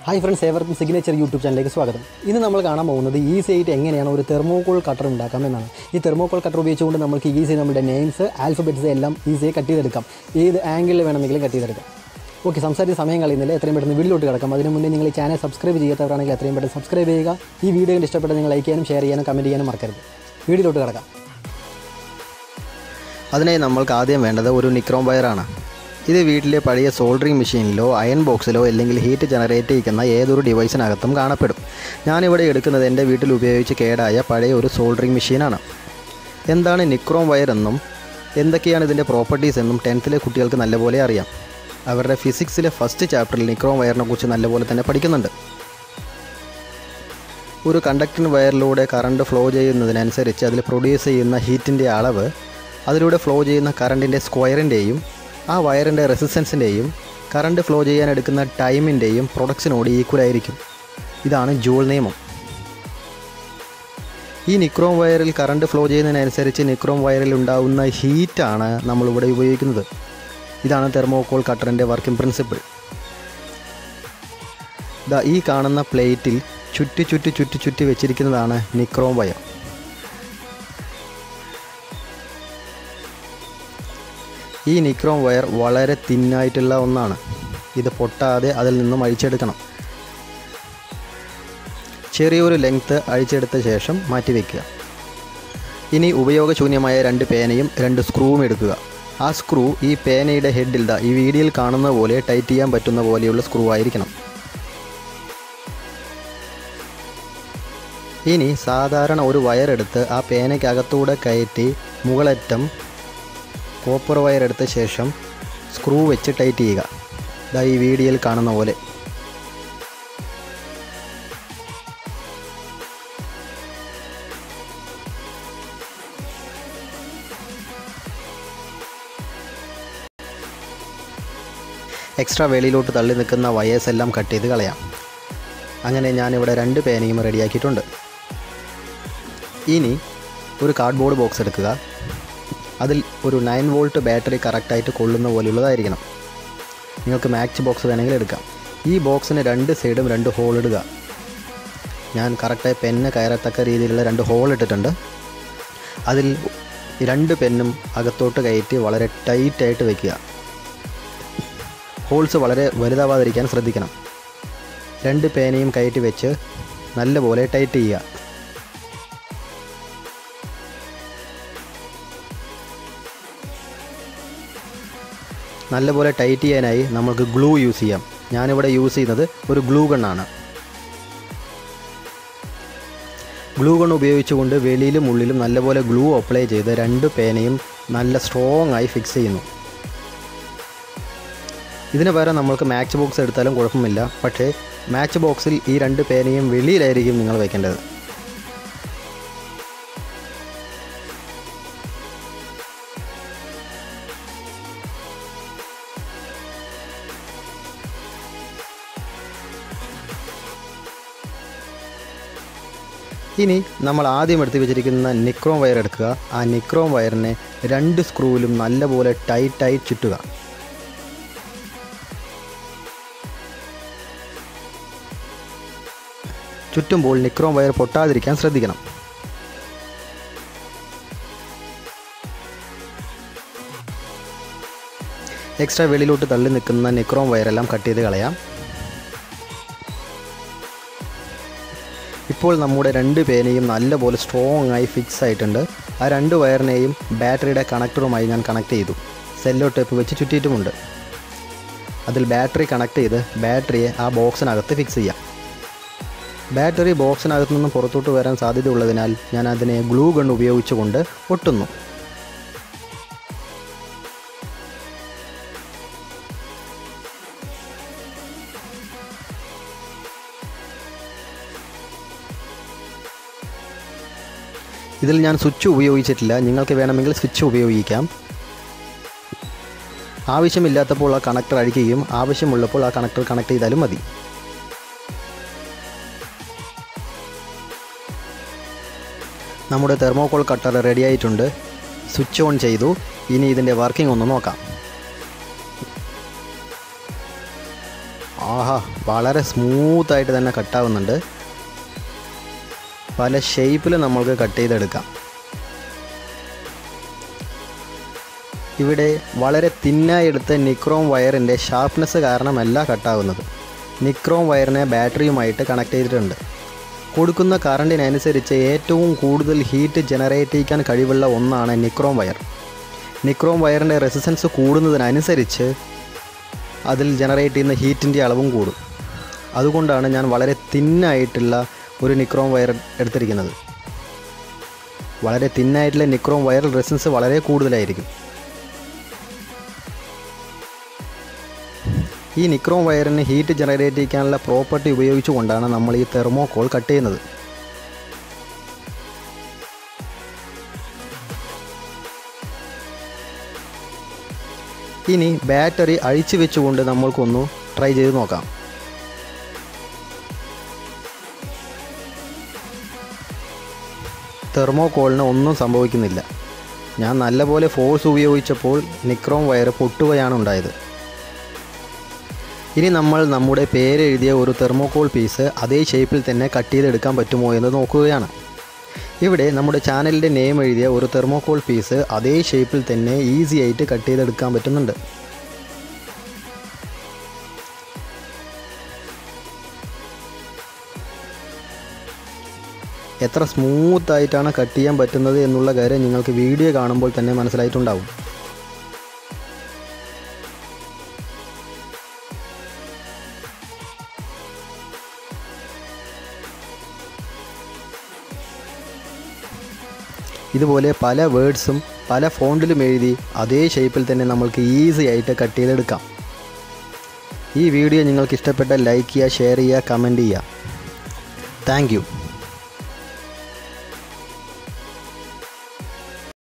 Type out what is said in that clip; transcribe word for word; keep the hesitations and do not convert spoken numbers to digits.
Hi friends, ഏവർക്കും signature YouTube ചാനലിലേക്ക് സ്വാഗതം. ഇന്ന് നമ്മൾ കാണാൻ പോകുന്നത് ഈസി ആയിട്ട് എങ്ങനെയാണ് ഒരു തെർമോകോൾ കട്ടർ ഉണ്ടാക്കാമെന്നാണ്. ഈ തെർമോകോൾ കട്ടർ ഉപയോഗിച്ചുകൊണ്ട് നമുക്ക് ഈസി നമ്മുടെ നെയിംസ്, ആൽഫബറ്റ്സ് എല്ലാം ഈസിയായി കട്ട് ചെയ്തെടുക്കാം. ഏത് ആംഗിളിൽ വേണമെങ്കിലും കട്ട് ചെയ്തെടുക്കാം. ഓക്കെ, സംസാരിച്ച് സമയം കളയുന്നില്ല, എത്രയും പെട്ടെന്ന് വീഡിയോട്ട് കിടക്കാം. അതിന് മുന്നേ നിങ്ങൾ ഈ ചാനൽ സബ്സ്ക്രൈബ് ചെയ്യാത്തവരാണെങ്കിൽ എത്രയും പെട്ടെന്ന് സബ്സ്ക്രൈബ് ചെയ്യുക. ഈ വീഡിയോ ഇഷ്ടപ്പെട്ട നിങ്ങൾ ലൈക്ക് ചെയ്യാനും ഷെയർ ചെയ്യാനും കമൻറ്റ് ചെയ്യാനും മറക്കരുത്. വീഡിയോട്ട് കിടക്കാം. അതിനായി നമ്മൾക്ക് ആദ്യം വേണ്ടത് ഒരു നിക്രോം വയറാണ്. ഇത് വീട്ടിലെ പഴയ സോൾഡറിംഗ് മെഷീനിലോ അയൺ ബോക്സിലോ അല്ലെങ്കിൽ ഹീറ്റ് ജനറേറ്റ് ചെയ്യുന്ന ഏതൊരു ഡിവൈസിനകത്തും കാണപ്പെടും. ഞാനിവിടെ എടുക്കുന്നത് എൻ്റെ വീട്ടിൽ ഉപയോഗിച്ച് കേടായ പഴയ ഒരു സോൾഡറിംഗ് മെഷീനാണ്. എന്താണ് നിക്രോം വയർ എന്നും എന്തൊക്കെയാണ് ഇതിൻ്റെ പ്രോപ്പർട്ടീസ് എന്നും ടെൻത്തിലെ കുട്ടികൾക്ക് നല്ലപോലെ അറിയാം. അവരുടെ ഫിസിക്സിലെ ഫസ്റ്റ് ചാപ്റ്ററിൽ നിക്രോം വയറിനെ കുറിച്ച് നല്ലപോലെ തന്നെ പഠിക്കുന്നുണ്ട്. ഒരു കണ്ടക്ടറിംഗ് വയറിലൂടെ കറണ്ട് ഫ്ലോ ചെയ്യുന്നതിനനുസരിച്ച് അതിൽ പ്രൊഡ്യൂസ് ചെയ്യുന്ന ഹീറ്റിൻ്റെ അളവ് അതിലൂടെ ഫ്ലോ ചെയ്യുന്ന കറണ്ടിൻ്റെ സ്ക്വയറിൻ്റെയും ആ വയറിൻ്റെ റെസിസ്റ്റൻസിൻ്റെയും കറണ്ട് ഫ്ലോ ചെയ്യാൻ എടുക്കുന്ന ടൈമിൻ്റെയും പ്രൊഡക്ഷനോട് ഈക്വലായിരിക്കും. ഇതാണ് ജൂൾ നിയമം. ഈ നിക്രോം വയറിൽ കറണ്ട് ഫ്ലോ ചെയ്യുന്നതിനനുസരിച്ച് നിക്രോം വയറിൽ ഉണ്ടാകുന്ന ഹീറ്റാണ് നമ്മളിവിടെ ഉപയോഗിക്കുന്നത്. ഇതാണ് തെർമോകോൾ കട്ടറിൻ്റെ വർക്കിംഗ് പ്രിൻസിപ്പിൾ. ദാ ഈ കാണുന്ന പ്ലേറ്റിൽ ചുറ്റി ചുറ്റി ചുറ്റി ചുറ്റി വെച്ചിരിക്കുന്നതാണ് നിക്രോം വയർ. ഈ നിക്രോം വയർ വളരെ തിന്നായിട്ടുള്ള ഒന്നാണ്. ഇത് പൊട്ടാതെ അതിൽ നിന്നും അഴിച്ചെടുക്കണം. ചെറിയൊരു ലെങ്ത്ത് അഴിച്ചെടുത്ത ശേഷം മാറ്റിവെക്കുക. ഇനി ഉപയോഗശൂന്യമായ രണ്ട് പേനയും രണ്ട് സ്ക്രൂവും എടുക്കുക. ആ സ്ക്രൂ ഈ പേനയുടെ ഹെഡിൽ ദാ ഈ വീഡിയോയിൽ കാണുന്ന പോലെ ടൈറ്റ് ചെയ്യാൻ പറ്റുന്ന പോലെയുള്ള സ്ക്രൂ ആയിരിക്കണം. ഇനി സാധാരണ ഒരു വയറെടുത്ത് ആ പേനയ്ക്കകത്തൂടെ കയറ്റി മുകളറ്റം കോപ്പർ വയർ എടുത്ത ശേഷം സ്ക്രൂ വെച്ച് ടൈറ്റ് ചെയ്യുക. ഇതാ ഈ വീഡിയോയിൽ കാണുന്ന പോലെ. എക്സ്ട്രാ വെളിയിലോട്ട് തള്ളി നിൽക്കുന്ന വയേഴ്സ് എല്ലാം കട്ട് ചെയ്ത് കളയാം. അങ്ങനെ ഞാനിവിടെ രണ്ട് പേനയും റെഡിയാക്കിയിട്ടുണ്ട്. ഇനി ഒരു കാർഡ്ബോർഡ് ബോക്സ് എടുക്കുക. അതിൽ ഒരു നയൻ വോൾട്ട് ബാറ്ററി കറക്റ്റായിട്ട് കൊള്ളുന്ന പോലെയുള്ളതായിരിക്കണം. നിങ്ങൾക്ക് മാച്ച് ബോക്സ് വേണമെങ്കിൽ എടുക്കാം. ഈ ബോക്സിന് രണ്ട് സൈഡും രണ്ട് ഹോൾ ഇടുക. ഞാൻ കറക്റ്റായി പെന്ന് കയറത്തക്ക രീതിയിലുള്ള രണ്ട് ഹോൾ ഇട്ടിട്ടുണ്ട്. അതിൽ രണ്ട് പെന്നും അകത്തോട്ട് കയറ്റി വളരെ ടൈറ്റായിട്ട് വയ്ക്കുക. ഹോൾസ് വളരെ വലുതാവാതിരിക്കാൻ ശ്രദ്ധിക്കണം. രണ്ട് പേനയും കയറ്റി വെച്ച് നല്ലപോലെ ടൈറ്റ് ചെയ്യുക. നല്ലപോലെ ടൈറ്റ് ചെയ്യാനായി നമുക്ക് ഗ്ലൂ യൂസ് ചെയ്യാം. ഞാനിവിടെ യൂസ് ചെയ്യുന്നത് ഒരു ഗ്ലൂ ഗണ്ണാണ്. ഗ്ലൂ ഗൺ ഉപയോഗിച്ചുകൊണ്ട് വെളിയിലും ഉള്ളിലും നല്ലപോലെ ഗ്ലൂ അപ്ലൈ ചെയ്ത് രണ്ട് പേനയും നല്ല സ്ട്രോങ് ആയി ഫിക്സ് ചെയ്യുന്നു. ഇതിന് പകരം നമ്മൾക്ക് മാച്ച് ബോക്സ് എടുത്താലും കുഴപ്പമില്ല. പക്ഷേ മാച്ച് ബോക്സിൽ ഈ രണ്ട് പേനയും വെളിയിലായിരിക്കും നിങ്ങൾ വയ്ക്കേണ്ടത്. ഇനി നമ്മൾ ആദ്യം എടുത്ത് വെച്ചിരിക്കുന്ന നിക്രോം വയർ എടുക്കുക. ആ നിക്രോം വയറിനെ രണ്ട് സ്ക്രൂവിലും നല്ലപോലെ ടൈറ്റായി ചുറ്റുക. ചുറ്റുമ്പോൾ നിക്രോം വയർ പൊട്ടാതിരിക്കാൻ ശ്രദ്ധിക്കണം. എക്സ്ട്രാ വെളിയിലോട്ട് തള്ളി നിൽക്കുന്ന നിക്രോം വയറെല്ലാം കട്ട് ചെയ്ത് കളയാം. ഇപ്പോൾ നമ്മുടെ രണ്ട് പേനയും നല്ലപോലെ സ്ട്രോങ് ആയി ഫിക്സ് ആയിട്ടുണ്ട്. ആ രണ്ട് വയറിനെയും ബാറ്ററിയുടെ കണക്ടറുമായി ഞാൻ കണക്ട് ചെയ്തു. സെല്ലോ ടേപ്പ് വെച്ച് ചുറ്റിയിട്ടുമുണ്ട്. അതിൽ ബാറ്ററി കണക്ട് ചെയ്ത് ബാറ്ററിയെ ആ ബോക്സിനകത്ത് ഫിക്സ് ചെയ്യാം. ബാറ്ററി ബോക്സിനകത്ത് നിന്നും പുറത്തോട്ട് വരാൻ സാധ്യതയുള്ളതിനാൽ ഞാൻ അതിനെ ഗ്ലൂ ഗൺ ഉപയോഗിച്ചുകൊണ്ട് ഒട്ടുന്നു. ഇതിൽ ഞാൻ സ്വിച്ച് ഉപയോഗിച്ചിട്ടില്ല. നിങ്ങൾക്ക് വേണമെങ്കിൽ സ്വിച്ച് ഉപയോഗിക്കാം. ആവശ്യമില്ലാത്തപ്പോൾ ആ കണക്ടർ അഴിക്കുകയും ആവശ്യമുള്ളപ്പോൾ ആ കണക്ടർ കണക്ട് ചെയ്താലും മതി. നമ്മുടെ തെർമോകോൾ കട്ടർ റെഡി ആയിട്ടുണ്ട്. സ്വിച്ച് ഓൺ ചെയ്തു. ഇനി ഇതിൻ്റെ വർക്കിംഗ് ഒന്ന് നോക്കാം. ആഹാ, വളരെ സ്മൂത്തായിട്ട് തന്നെ കട്ടാവുന്നുണ്ട്. പല ഷേപ്പിൽ നമ്മൾക്ക് കട്ട് ചെയ്തെടുക്കാം. ഇവിടെ വളരെ തിന്നായി എടുത്ത നിക്രോം വയറിൻ്റെ ഷാർപ്നെസ് കാരണമല്ല കട്ടാവുന്നത്. നിക്രോം വയറിനെ ബാറ്ററിയുമായിട്ട് കണക്ട് ചെയ്തിട്ടുണ്ട്. കൊടുക്കുന്ന കറണ്ടിനനുസരിച്ച് ഏറ്റവും കൂടുതൽ ഹീറ്റ് ജനറേറ്റ് ചെയ്യിക്കാൻ കഴിവുള്ള ഒന്നാണ് നിക്രോം വയർ. നിക്രോം വയറിൻ്റെ റെസിസ്റ്റൻസ് കൂടുന്നതിനനുസരിച്ച് അതിൽ ജനറേറ്റ് ചെയ്യുന്ന ഹീറ്റിൻ്റെ അളവും കൂടും. അതുകൊണ്ടാണ് ഞാൻ വളരെ തിന്നായിട്ടുള്ള ഒരു നിക്രോം വയർ എടുത്തിരിക്കുന്നത്. വളരെ തിന്നായിട്ടുള്ള നിക്രോം വയർ റെസിസ്റ്റൻസ് വളരെ കൂടുതലായിരിക്കും. ഈ നിക്രോം വയറിന് ഹീറ്റ് ജനറേറ്റ് ചെയ്യാനുള്ള പ്രോപ്പർട്ടി ഉപയോഗിച്ചുകൊണ്ടാണ് നമ്മൾ ഈ തെർമോകോൾ കട്ട് ചെയ്യുന്നത്. ഇനി ബാറ്ററി അഴിച്ചു വെച്ചുകൊണ്ട് നമ്മൾക്കൊന്ന് ട്രൈ ചെയ്ത് നോക്കാം. തെർമോകോളിന് ഒന്നും സംഭവിക്കുന്നില്ല. ഞാൻ നല്ലപോലെ ഫോഴ്സ് ഉപയോഗിച്ചപ്പോൾ നിക്രോം വയർ പൊട്ടുകയാണ് ഉണ്ടായത്. ഇനി നമ്മൾ നമ്മുടെ പേരെഴുതിയ ഒരു തെർമോകോൾ പീസ് അതേ ഷേപ്പിൽ തന്നെ കട്ട് ചെയ്തെടുക്കാൻ പറ്റുമോ എന്ന് നോക്കുകയാണ്. ഇവിടെ നമ്മുടെ ചാനലിൻ്റെ നെയിം എഴുതിയ ഒരു തെർമോകോൾ പീസ് അതേ ഷേപ്പിൽ തന്നെ ഈസി ആയിട്ട് കട്ട് ചെയ്തെടുക്കാൻ പറ്റുന്നുണ്ട്. എത്ര സ്മൂത്തായിട്ടാണ് കട്ട് ചെയ്യാൻ പറ്റുന്നത് എന്നുള്ള കാര്യം നിങ്ങൾക്ക് വീഡിയോ കാണുമ്പോൾ തന്നെ മനസ്സിലായിട്ടുണ്ടാവും. ഇതുപോലെ പല വേർഡ്സും പല ഫോണ്ടിലും എഴുതി അതേ ഷേപ്പിൽ തന്നെ നമ്മൾക്ക് ഈസി ആയിട്ട് കട്ട് ചെയ്തെടുക്കാം. ഈ വീഡിയോ നിങ്ങൾക്ക് ഇഷ്ടപ്പെട്ടാൽ ലൈക്ക് ചെയ്യുക, ഷെയർ ചെയ്യുക, കമൻറ്റ് ചെയ്യുക. Thank U.